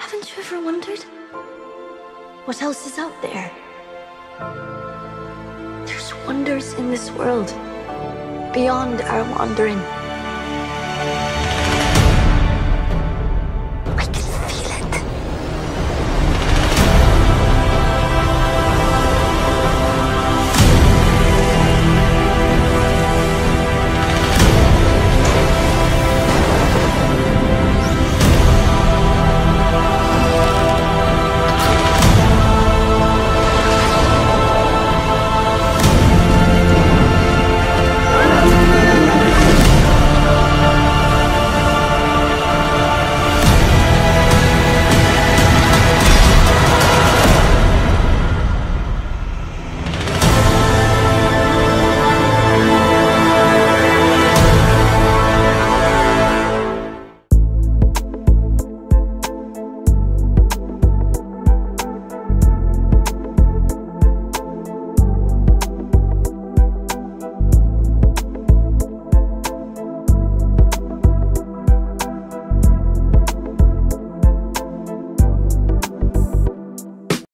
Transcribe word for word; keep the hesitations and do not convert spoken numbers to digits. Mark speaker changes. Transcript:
Speaker 1: Haven't you ever wondered what else is out there? There's wonders in this world beyond our wandering.